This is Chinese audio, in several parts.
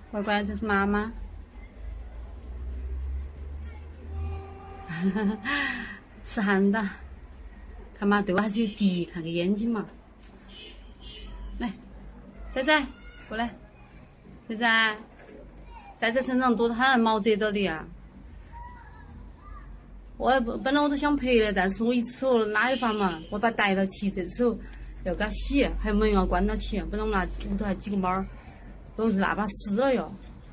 乖乖，这是妈妈。吃憨的，看嘛，对我还是有敌意，看个眼睛嘛。来，仔仔，过来，仔仔，仔仔身上多得很，毛泽东的呀。本来我都想赔的，但是我一只手拉一发嘛，我把它逮到起，这只手要给它洗，还有门要关到起，不然我们那屋头还几个猫儿，都是那把湿了哟。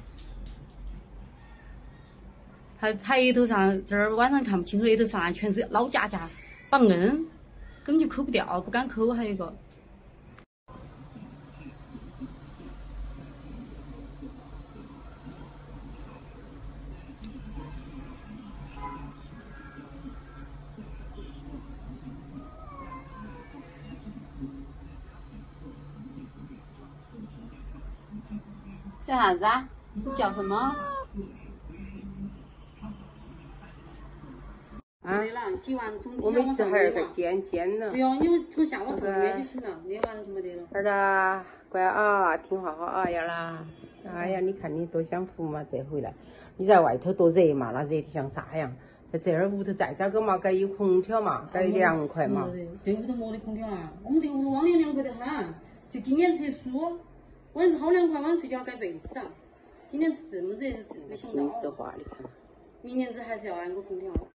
它抬头上这儿晚上看不清楚，额头上全是老夹夹，绑硬，根本就抠不掉，不敢抠。还有一个，叫啥子啊？你叫什么？ 啊， 对了，挤完从我每次还有个煎了。 不用，你从下往上捏就行了，捏完了就没得了。 儿子，乖啊，听话好啊，呀啦。哎呀，你看你多享福嘛，这回来，你在外头多热嘛，那热得像啥样？在这儿屋头再找个嘛，该有空调嘛，该凉快嘛。 这屋头没得空调啊，我们这个屋头往年凉快得很，就今年特殊，晚上好凉快，晚上睡觉盖被子啊。今年是这么热，是没想到。 实话，你看。 明年子还是要安个空调。